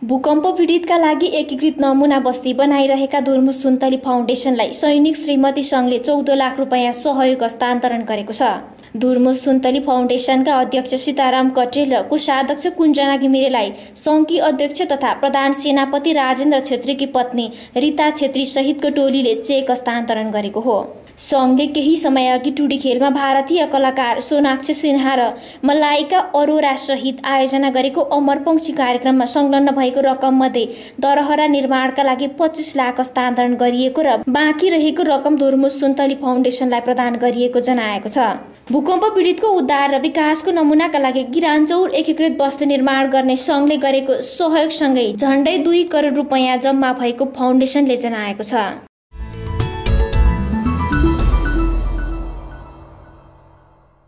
भूकम्प पीडितका लागि एकीकृत नमुना बस्ती बनाइरहेका धुर्मुस सुन्तली फाउन्डेसनलाई सैनिक श्रीमती सङ्घले 14 लाख रुपैयाँ सहयोग हस्तान्तरण गरेको छ। धुर्मुस सुन्तली फाउन्डेसनका अध्यक्ष सीताराम कटेल र कोषाध्यक्ष कुञ्जना घिमिरेलाई सङ्घकी अध्यक्ष तथा प्रधान सेनापति राजेन्द्र छेत्रीकी पत्नी रीता छेत्री सहितको टोलीले चेक हस्तान्तरण गरेको हो। सङ्घले केही समयअघि टुडी खेलमा भारतीय कलाकार सोनाक्षी सिन्हा र मलाइका अरोरा सहित आयोजना गरेको अमरपङ्क्ति कार्यक्रममा संलग्न भएको रकममध्ये दरहरा निर्माणका लागि 25 लाख हस्तान्तरण गरिएको र बाँकी रहेको रकम धुर्मुस सुन्तली फाउन्डेसनलाई प्रदान गरिएको जनाएको छ। भूकम्प पीडितको उद्धार र विकासको नमुनाका लागि गिरानचौर एकीकृत बस्ती निर्माण गर्ने सङ्घले गरेको सहयोगसँगै झण्डै 2 करोड रुपैयाँ जम्मा भएको फाउन्डेसनले जनाएको छ।